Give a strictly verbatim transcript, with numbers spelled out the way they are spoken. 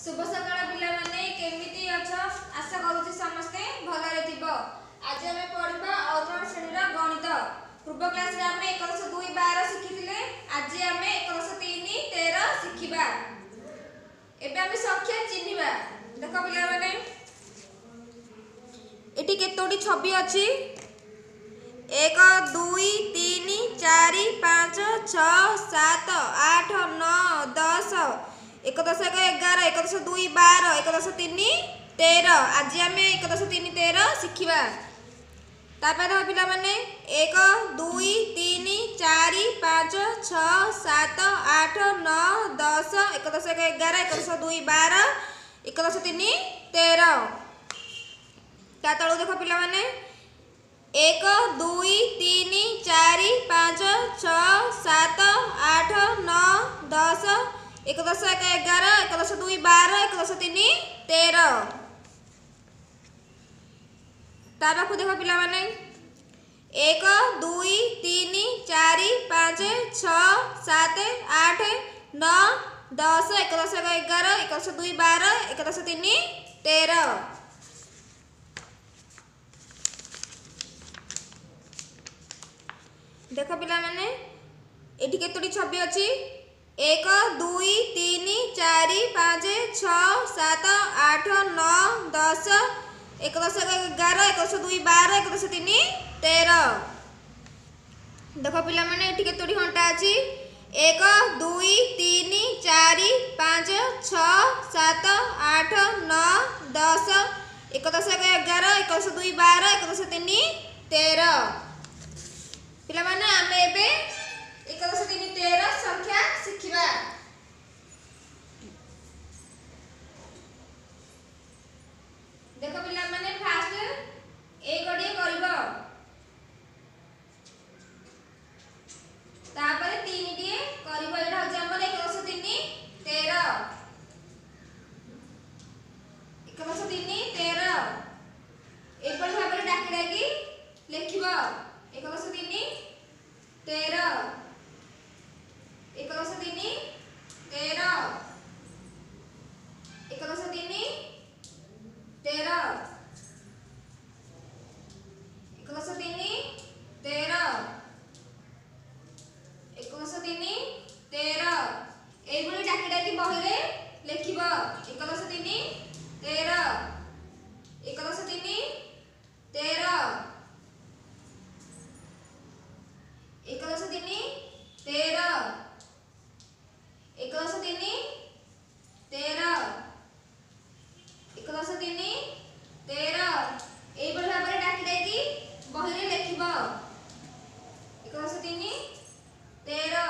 शुभ सकाळ पिला माने केमिति अछ आशा करूची समस्ते भलरे थिबो। आज हमें पढिबा अवतरण श्रेणी रा गणित। पूर्व क्लास रे हमें एक दशमलव दो बारह सिखिथिले। आज हमें एक दशमलव तीन तेरह सिखिबा। एबे हमें संख्या चिन्हिबा। देखो पिला माने एटी केतोडी छवि अछि? एक दुई तीन चार पाँच छः सात आठ नौ दस एक दशक एगार एक दशमलव दुई बारह एक दशमलव तीन तेरह। आज आम एक दशमलव तीन तेरह शिखा। तापर पिला माने एक दुई तीन चार पाँच छः सात आठ नौ दस एक दशक एगार एक दशमलव दुई बारह एक दशमलव तीन तेरह। ता तलू देख पिला माने एक दुई तीन चार पाँच छः सात आठ नौ दस एक दशक एगार एक दशमलव दुई बारह एक दशमलव तीन तेरह। तारखु देख पिला माने एक दुई तीन चार पाँच छः सात आठ नौ दस एक दशक एगार एक दशमलव दुई बारह एक दशमलव तीन तेरह। देख पिला माने एठी केतोटी छवि अछि? एक दुई तीन चार पाँच छः सात आठ नौ दस एक दशक एगार एक दशमलव दुई बारह एक दशमलव तीन तेरह। देख पिला माने एठी केतोटी घंटा अछि? एक दुई तीन चार पाँच छः सात आठ नौ दस एक दशक एगार एक दशमलव दुई बारह एक दशमलव तीन तेरह। पिला माने आमे एबे एक दशमलव तीन तेरह संख्या शिखिबा। देखो पिला माने फास्ट ए गडिए करबो। तापर तीन डिए करबो। एटा हो हमर एक दशमलव तीन तेरह एक दशमलव तीन तेरह। एपरि भाबरे डाकी डाकी लिखिबो एक दशमलव तीन तेरह एक दशमलव तीन तेरह एक दशमलव तीन तेरह एक दशमलव तीन तेरह एक दशमलव तीन तेरह। एइबोली डाकी डाकी बहिरे लिखिबो एक दशमलव तीन तेरह एक दशमलव तीन तेरह एक दशमलव तीन तेरह एक दशमलव तीन तेरह एक दशमलव तीन तेरह। एइबोली भाबरे डाकी डाकी बहिरे लिखिबो एक दशमलव तीन तेरह